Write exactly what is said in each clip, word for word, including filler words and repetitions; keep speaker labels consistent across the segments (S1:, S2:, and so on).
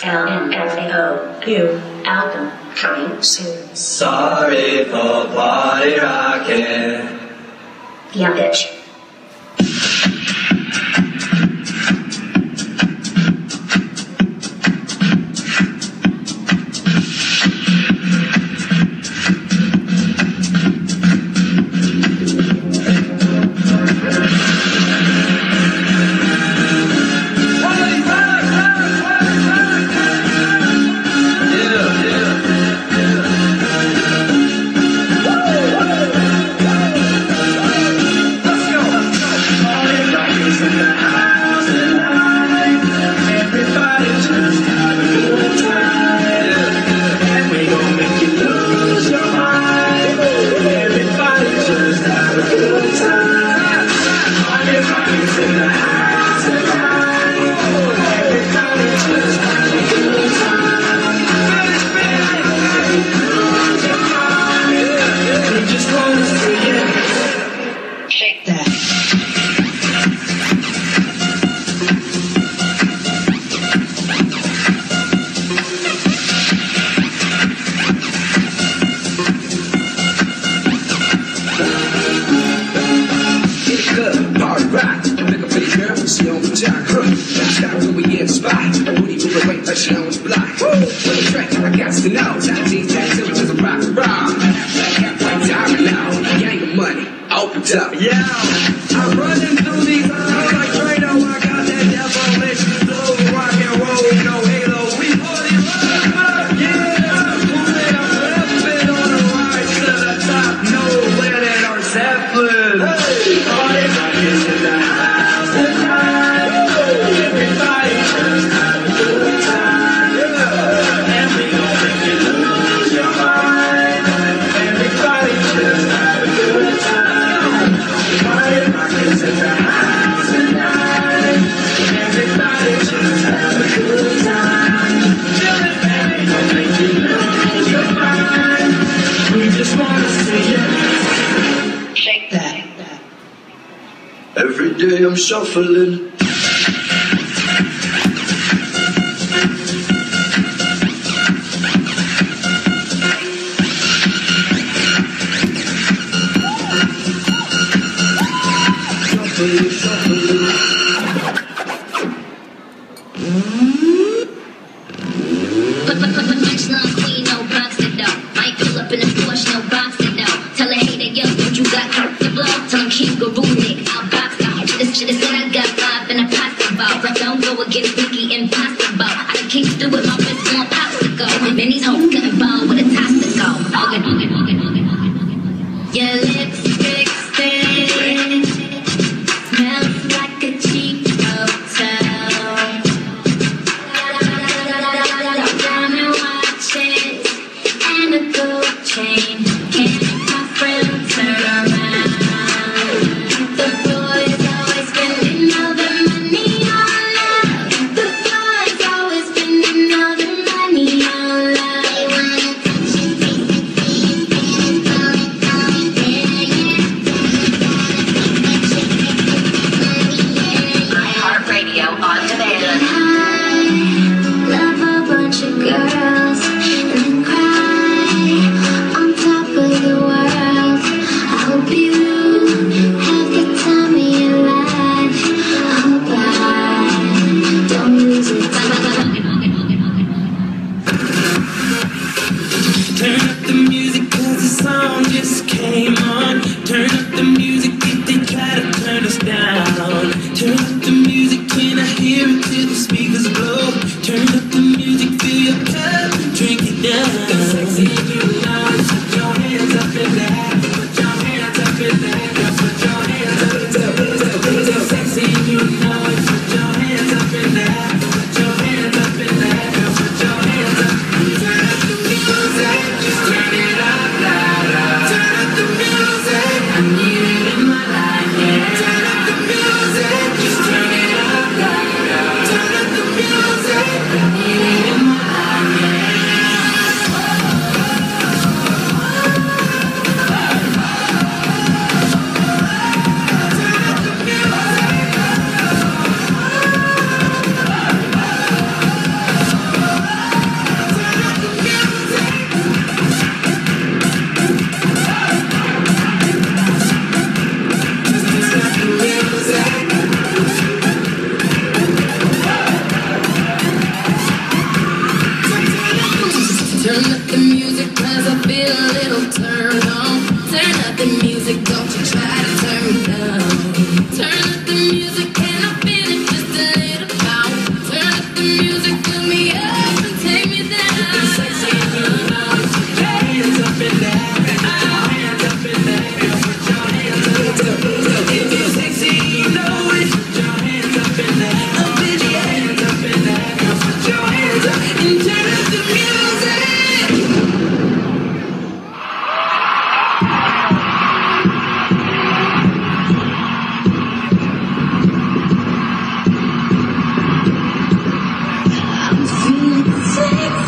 S1: L M F A O U album coming soon.
S2: Sorry for party rocking.
S1: Yeah, bitch.
S2: I'm shuffling. Shuffling, shuffling.
S3: Punchline queen, no box it though. Might pull up in a Porsche, no box it though. Tell a hater, yo, don't you got coke to blow? Tell him keep Garoo Nick, I'll box out. This shit is said I got five and a pasta ball. But don't go against Nicky, impossible. I can keep still with my wrist on popsicle. And then these hoes couldn't ball with a tossicle. Okay, okay, okay, okay, okay. Your lipstick stain smells like a cheap hotel. Diamond watches and a gold chain. Can't make my friend turn around. The boys always spending all their money on love. The boys always spending all their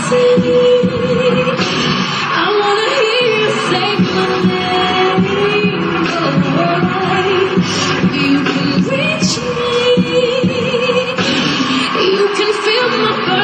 S3: I wanna hear you say my name. Oh, you can reach me. You can feel my